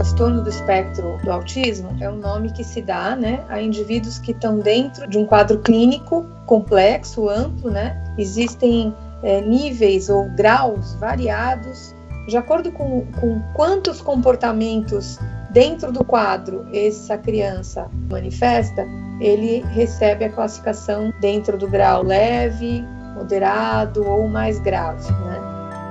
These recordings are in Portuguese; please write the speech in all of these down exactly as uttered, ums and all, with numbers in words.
transtorno do espectro do autismo é um nome que se dá, né, a indivíduos que estão dentro de um quadro clínico complexo, amplo, né? Existem é, níveis ou graus variados, de acordo com, com quantos comportamentos dentro do quadro essa criança manifesta, ele recebe a classificação dentro do grau leve, moderado ou mais grave, né?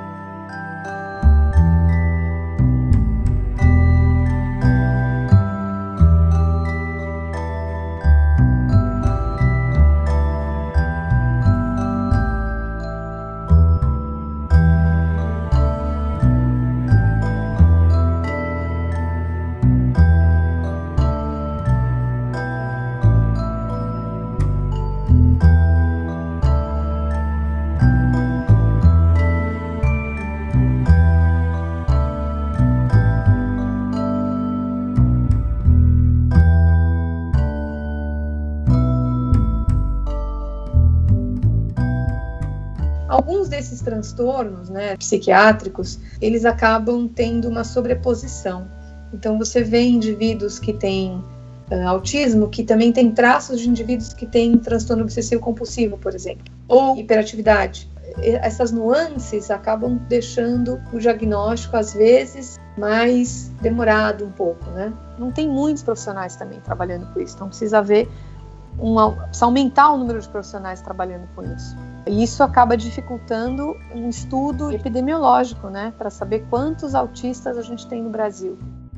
Alguns desses transtornos, né, psiquiátricos, eles acabam tendo uma sobreposição. Então, você vê indivíduos que têm uh, autismo que também têm traços de indivíduos que têm transtorno obsessivo-compulsivo, por exemplo, ou hiperatividade. Essas nuances acabam deixando o diagnóstico, às vezes, mais demorado um pouco, né? Não tem muitos profissionais também trabalhando com isso, então precisa ver uma, precisa aumentar o número de profissionais trabalhando com isso. E isso acaba dificultando um estudo epidemiológico, né, para saber quantos autistas a gente tem no Brasil.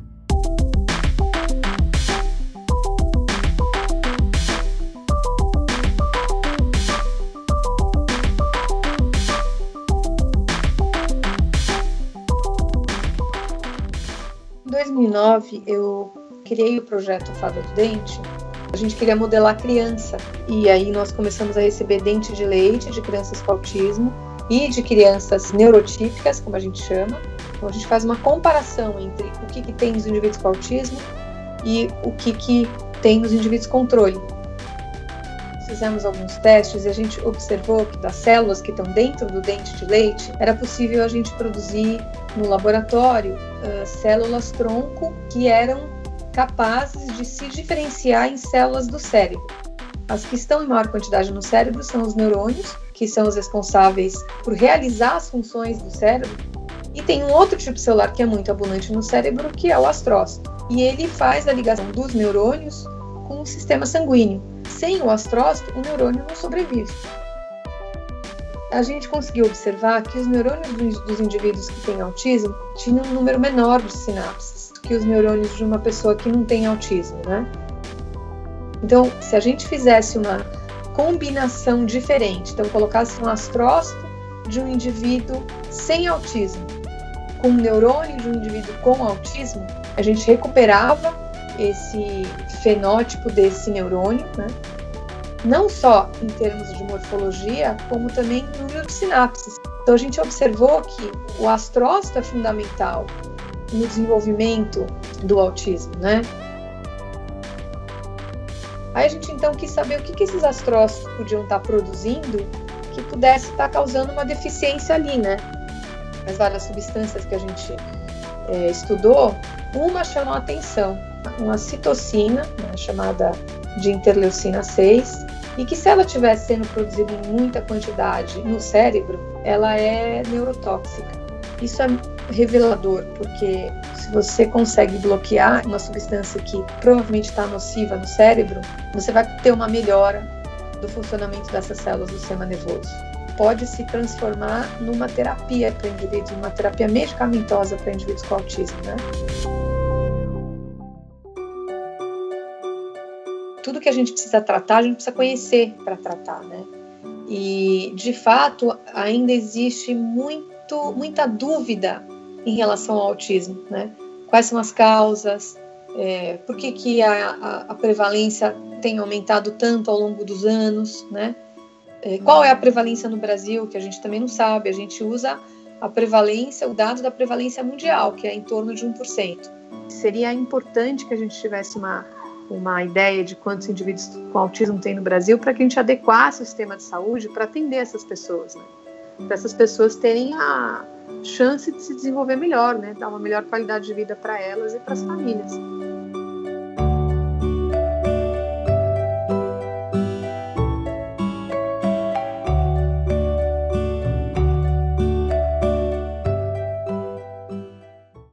Em dois mil e nove, eu criei o projeto Fada do Dente. A gente queria modelar a criança, e aí nós começamos a receber dente de leite de crianças com autismo e de crianças neurotípicas, como a gente chama. Então a gente faz uma comparação entre o que, que tem nos indivíduos com autismo e o que, que tem nos indivíduos controle. Fizemos alguns testes e a gente observou que das células que estão dentro do dente de leite, era possível a gente produzir no laboratório uh, células-tronco que eram capazes de se diferenciar em células do cérebro. As que estão em maior quantidade no cérebro são os neurônios, que são os responsáveis por realizar as funções do cérebro, e tem um outro tipo celular que é muito abundante no cérebro, que é o astrócito. E ele faz a ligação dos neurônios com o sistema sanguíneo. Sem o astrócito, o neurônio não sobrevive. A gente conseguiu observar que os neurônios dos, dos indivíduos que têm autismo tinham um número menor de sinapses que os neurônios de uma pessoa que não tem autismo, né? Então, se a gente fizesse uma combinação diferente, então colocasse um astrócito de um indivíduo sem autismo com um neurônio de um indivíduo com autismo, a gente recuperava esse fenótipo desse neurônio, né? Não só em termos de morfologia, como também em número de sinapses. Então a gente observou que o astrócito é fundamental no desenvolvimento do autismo, né? Aí a gente então quis saber o que, que esses astrócitos podiam estar produzindo que pudesse estar causando uma deficiência ali, né? As várias substâncias que a gente é, estudou, uma chamou a atenção, uma citocina, né, chamada de interleucina seis, e que se ela estivesse sendo produzida em muita quantidade no cérebro, ela é neurotóxica. Isso é revelador, porque se você consegue bloquear uma substância que provavelmente está nociva no cérebro, você vai ter uma melhora do funcionamento dessas células do sistema nervoso. Pode se transformar numa terapia para indivíduos, uma terapia medicamentosa para indivíduos com autismo, né? Tudo que a gente precisa tratar, a gente precisa conhecer para tratar, né? E, de fato, ainda existe muito, muita dúvida em relação ao autismo, né? Quais são as causas, é, por que, que a, a, a prevalência tem aumentado tanto ao longo dos anos, né? É, qual é a prevalência no Brasil, que a gente também não sabe, a gente usa a prevalência, o dado da prevalência mundial, que é em torno de um por cento. Seria importante que a gente tivesse uma, uma ideia de quantos indivíduos com autismo tem no Brasil, para que a gente adequasse o sistema de saúde para atender essas pessoas, né? Para essas pessoas terem a chance de se desenvolver melhor, né? Dar uma melhor qualidade de vida para elas e para as famílias.